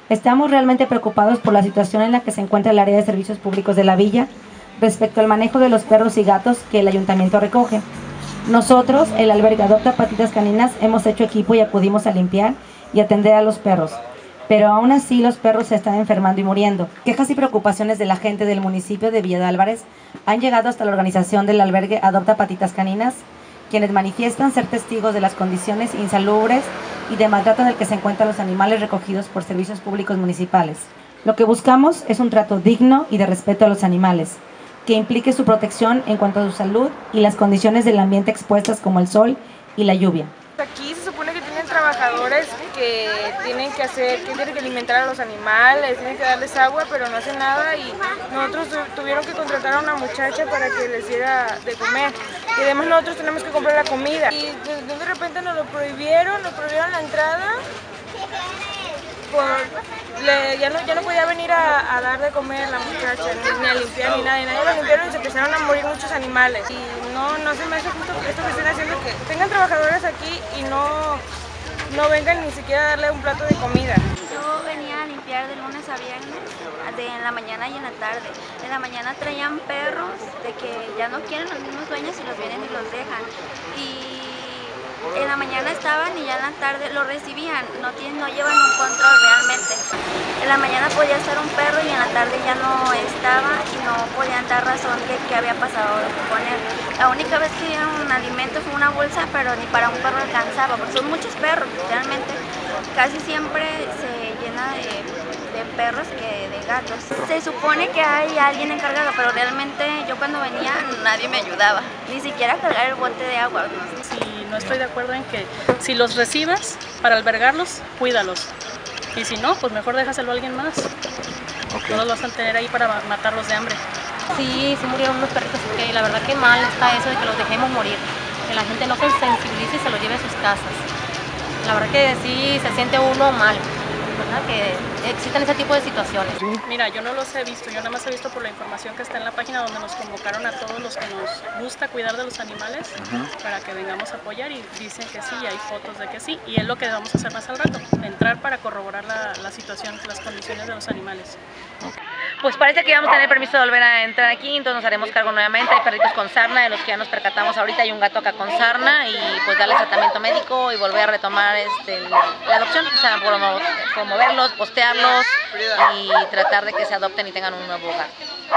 Estamos realmente preocupados por la situación en la que se encuentra el área de servicios públicos de la villa respecto al manejo de los perros y gatos que el ayuntamiento recoge. Nosotros, el albergue Adopta Patitas Caninas, hemos hecho equipo y acudimos a limpiar y atender a los perros. Pero aún así los perros se están enfermando y muriendo. Quejas y preocupaciones de la gente del municipio de Villa de Álvarez han llegado hasta la organización del albergue Adopta Patitas Caninas, quienes manifiestan ser testigos de las condiciones insalubres y de maltrato en el que se encuentran los animales recogidos por servicios públicos municipales. Lo que buscamos es un trato digno y de respeto a los animales, que implique su protección en cuanto a su salud y las condiciones del ambiente expuestas como el sol y la lluvia. Aquí se supone que tienen trabajadores que tienen que alimentar a los animales, tienen que darles agua, pero no hacen nada y nosotros tuvieron que contratar a una muchacha para que les diera de comer. Y además nosotros tenemos que comprar la comida. Y de repente nos prohibieron la entrada. Ya no podía venir a dar de comer la muchacha, ni a limpiar, ni nada. Nadie lo limpiaron y se empezaron a morir muchos animales. Y no se me hace justo esto que estén haciendo, que tengan trabajadores aquí y no vengan ni siquiera a darle un plato de comida. Yo venía a limpiar de lunes a viernes, en la mañana y en la tarde. En la mañana traían perros de que ya no quieren los mismos dueños y los vienen y los dejan. Y en la mañana estaban y ya en la tarde lo recibían, no llevan un control realmente. En la mañana podía estar un perro y en la tarde ya no estaba y no podían dar razón de qué había pasado con él. La única vez que dieron un alimento fue una bolsa, pero ni para un perro alcanzaba, porque son muchos perros, realmente casi siempre se llena de perros que de gatos. Se supone que hay alguien encargado, pero realmente yo cuando venía nadie me ayudaba, ni siquiera cargar el bote de agua. No estoy de acuerdo en que si los recibes para albergarlos, cuídalos. Y si no, pues mejor déjaselo a alguien más. No los vas a tener ahí para matarlos de hambre. Sí murieron unos perritos, que la verdad que mal está eso de que los dejemos morir. Que la gente no se sensibilice y se los lleve a sus casas. La verdad que sí se siente uno mal, ¿verdad? Que existen ese tipo de situaciones. Mira, yo no los he visto, yo nada más he visto por la información que está en la página donde nos convocaron a todos los que nos gusta cuidar de los animales para que vengamos a apoyar y dicen que sí, hay fotos de que sí y es lo que vamos a hacer más al rato, entrar para corroborar la situación, las condiciones de los animales. Pues parece que vamos a tener permiso de volver a entrar aquí, entonces nos haremos cargo nuevamente. Hay perritos con sarna, de los que ya nos percatamos ahorita, hay un gato acá con sarna y pues darles tratamiento médico y volver a retomar la adopción, o sea, promoverlos, postearlos y tratar de que se adopten y tengan un nuevo hogar.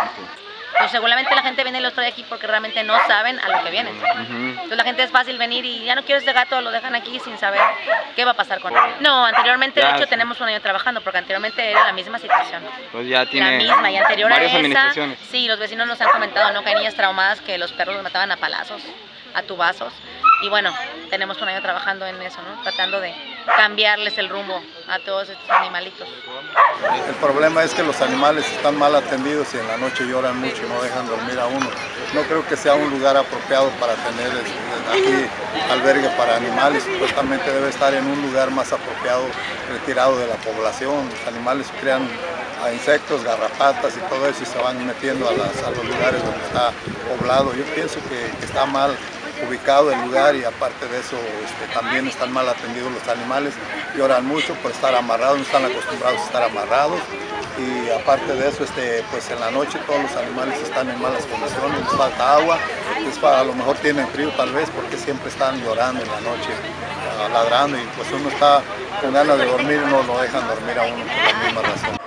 Pues seguramente la gente viene y los trae aquí porque realmente no saben a lo que vienen. Entonces la gente es fácil venir y ya no quiero este gato, lo dejan aquí sin saber qué va a pasar con él. No, anteriormente de hecho tenemos un año trabajando porque anteriormente era la misma situación. Pues ya tiene la misma y anterior a esa, sí, los vecinos nos han comentado, ¿no? Que hay niñas traumadas que los perros los mataban a palazos, a tubazos. Y bueno, tenemos un año trabajando en eso, ¿no? Tratando de cambiarles el rumbo a todos estos animalitos. El problema es que los animales están mal atendidos y en la noche lloran mucho y no dejan dormir a uno. No creo que sea un lugar apropiado para tener aquí albergue para animales. Supuestamente debe estar en un lugar más apropiado, retirado de la población. Los animales crean a insectos, garrapatas y todo eso y se van metiendo a los lugares donde está poblado. Yo pienso que está mal ubicado el lugar y aparte de eso también están mal atendidos los animales, lloran mucho por estar amarrados, no están acostumbrados a estar amarrados y aparte de eso pues en la noche todos los animales están en malas condiciones, les falta agua, a lo mejor tienen frío tal vez porque siempre están llorando en la noche, ladrando y pues uno está con ganas de dormir y no lo dejan dormir a uno por la misma razón.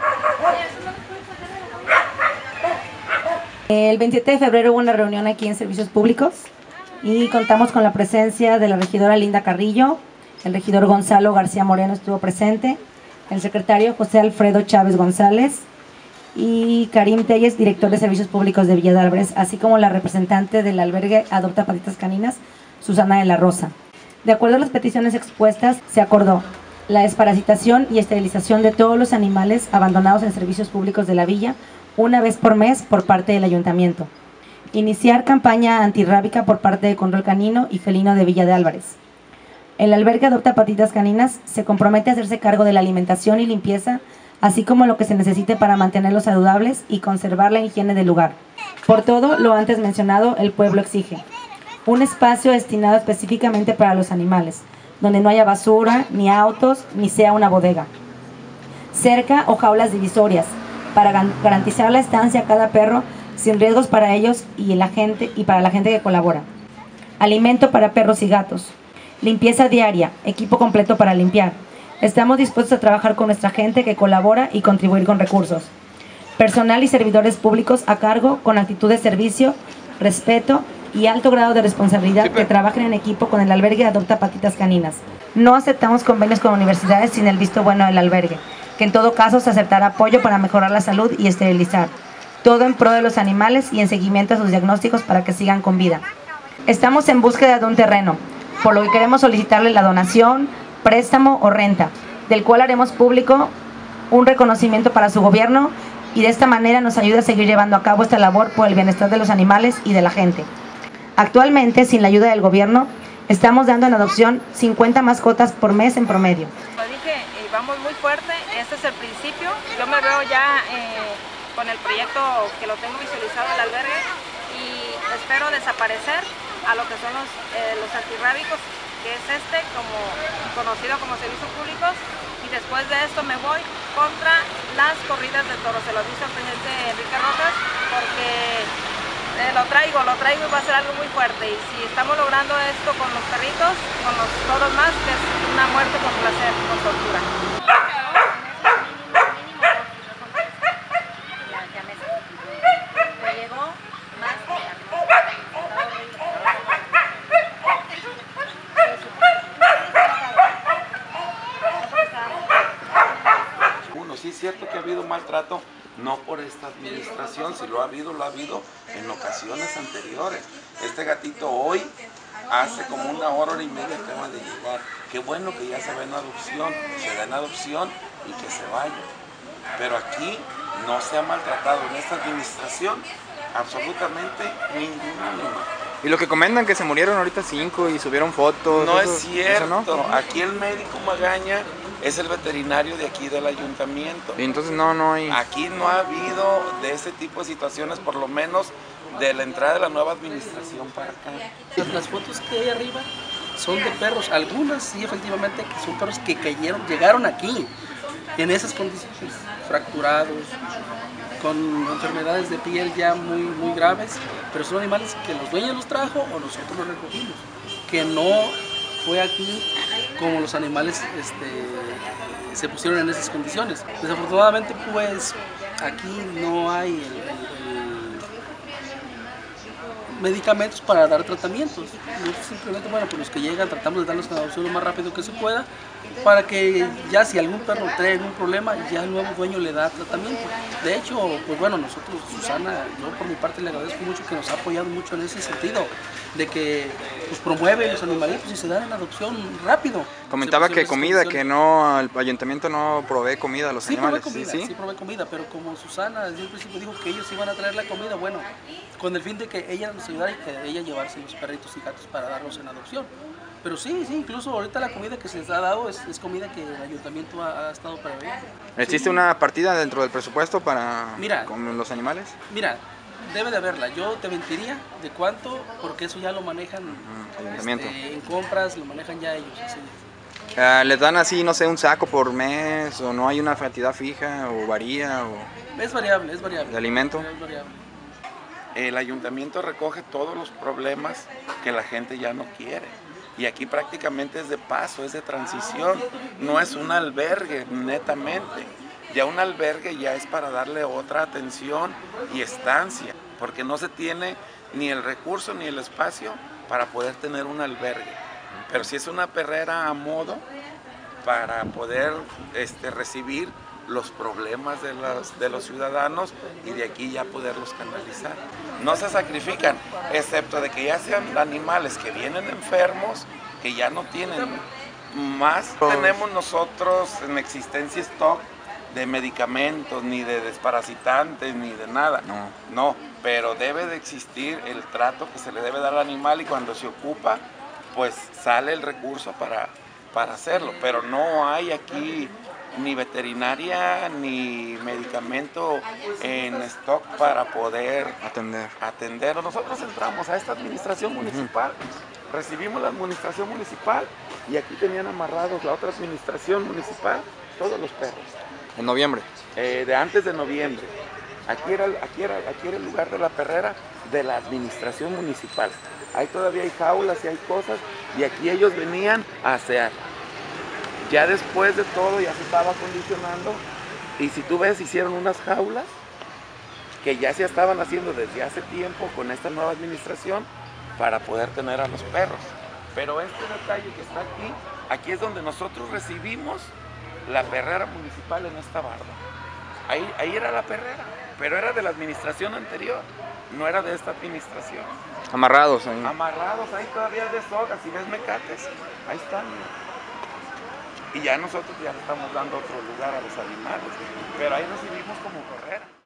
El 27 de febrero hubo una reunión aquí en Servicios Públicos y contamos con la presencia de la regidora Linda Carrillo, el regidor Gonzalo García Moreno estuvo presente, el secretario José Alfredo Chávez González y Karim Telles, director de Servicios Públicos de Villa de Álvarez, así como la representante del albergue Adopta Patitas Caninas, Susana de la Rosa. De acuerdo a las peticiones expuestas, se acordó la desparasitación y esterilización de todos los animales abandonados en servicios públicos de la villa una vez por mes por parte del ayuntamiento. Iniciar campaña antirrábica por parte de Control Canino y Felino de Villa de Álvarez. El albergue Adopta Patitas Caninas se compromete a hacerse cargo de la alimentación y limpieza, así como lo que se necesite para mantenerlos saludables y conservar la higiene del lugar. Por todo lo antes mencionado, el pueblo exige un espacio destinado específicamente para los animales, donde no haya basura, ni autos, ni sea una bodega. cerca o jaulas divisorias, para garantizar la estancia a cada perro sin riesgos para ellos y para la gente que colabora. Alimento para perros y gatos. Limpieza diaria, equipo completo para limpiar. Estamos dispuestos a trabajar con nuestra gente que colabora y contribuir con recursos. Personal y servidores públicos a cargo con actitud de servicio, respeto y alto grado de responsabilidad que trabajen en equipo con el albergue Adopta Patitas Caninas. No aceptamos convenios con universidades sin el visto bueno del albergue, que en todo caso se aceptará apoyo para mejorar la salud y esterilizar. Todo en pro de los animales y en seguimiento a sus diagnósticos para que sigan con vida. Estamos en búsqueda de un terreno, por lo que queremos solicitarle la donación, préstamo o renta, del cual haremos público un reconocimiento para su gobierno y de esta manera nos ayuda a seguir llevando a cabo esta labor por el bienestar de los animales y de la gente. Actualmente, sin la ayuda del gobierno, estamos dando en adopción 50 mascotas por mes en promedio. Como dije, vamos muy fuerte, este es el principio. Yo me veo ya con el proyecto que lo tengo visualizado el albergue y espero desaparecer a lo que son los antirrábicos, que es conocido como servicios públicos, y después de esto me voy contra las corridas de toros. Se lo dice al presidente Enrique Rojas, porque lo traigo y va a ser algo muy fuerte, y si estamos logrando esto con los perritos, con los toros más, que es una muerte con placer, con tortura. Sí es cierto que ha habido maltrato, no por esta administración, si lo ha habido en ocasiones anteriores. Este gatito hoy, hace como una hora y media acaba de llegar. Qué bueno que ya se da en adopción y que se vaya. Pero aquí no se ha maltratado en esta administración absolutamente ningún animal. Y lo que comentan que se murieron ahorita 5 y subieron fotos. No eso, es cierto. ¿No? Aquí el médico Magaña es el veterinario de aquí del ayuntamiento. Y entonces no hay... Aquí no ha habido de ese tipo de situaciones, por lo menos de la entrada de la nueva administración para acá. Las fotos que hay arriba son de perros, algunas sí efectivamente que son perros que llegaron aquí en esas condiciones, fracturados, con enfermedades de piel ya muy graves, pero son animales que los dueños los trajo o nosotros los recogimos, que no fue aquí como los animales se pusieron en esas condiciones. Desafortunadamente pues aquí no hay medicamentos para dar tratamientos. Nosotros simplemente, bueno, pues los que llegan tratamos de darlos en adopción lo más rápido que se pueda, para que ya si algún perro trae algún problema, ya el nuevo dueño le da tratamiento. De hecho, pues bueno, nosotros, Susana, yo por mi parte le agradezco mucho que nos ha apoyado mucho en ese sentido, de que pues, promueve los animalitos y se dan en adopción rápido. Comentaba que comida, que no, el ayuntamiento no provee comida a los animales. Sí, provee comida, pero como Susana desde el principio dijo que ellos iban a traer la comida, bueno, con el fin de que ella nos ayudara y que ella llevarse los perritos y gatos para darlos en adopción. Pero sí, incluso ahorita la comida que se les ha dado es comida que el ayuntamiento ha estado proveyendo. ¿Existe una partida dentro del presupuesto para con los animales? Mira, debe de haberla. Yo te mentiría de cuánto, porque eso ya lo manejan en compras, lo manejan ya ellos. Así. ¿Les dan así, no sé, un saco por mes o no hay una cantidad fija o varía? Es variable. ¿De alimento? Es variable. El ayuntamiento recoge todos los problemas que la gente ya no quiere. Y aquí prácticamente es de paso, es de transición, no es un albergue netamente. Ya un albergue ya es para darle otra atención y estancia, porque no se tiene ni el recurso ni el espacio para poder tener un albergue. Pero sí es una perrera a modo para poder recibir los problemas de los ciudadanos y de aquí ya poderlos canalizar. No se sacrifican, excepto de que ya sean animales que vienen enfermos, que ya no tienen más. Tenemos nosotros en existencia stock de medicamentos, ni de desparasitantes, ni de nada. No, pero debe de existir el trato que se le debe dar al animal y cuando se ocupa, pues sale el recurso para hacerlo. Pero no hay aquí ni veterinaria ni medicamento en stock para poder atender. Nosotros entramos a esta administración municipal, recibimos la administración municipal y aquí tenían amarrados la otra administración municipal, todos los perros. En noviembre. De antes de noviembre. Aquí era el lugar de la perrera de la administración municipal. Ahí todavía hay jaulas y hay cosas, y aquí ellos venían a asear. Ya después de todo ya se estaba acondicionando, y si tú ves, hicieron unas jaulas que ya se estaban haciendo desde hace tiempo con esta nueva administración para poder tener a los perros. Pero este detalle que está aquí es donde nosotros recibimos la perrera municipal en esta barda. Ahí era la perrera, pero era de la administración anterior, no era de esta administración. Amarrados ahí. Amarrados, ahí todavía de sogas, si ves mecates, ahí están. Y ya nosotros ya le estamos dando otro lugar a los animales, pero ahí recibimos como perrera.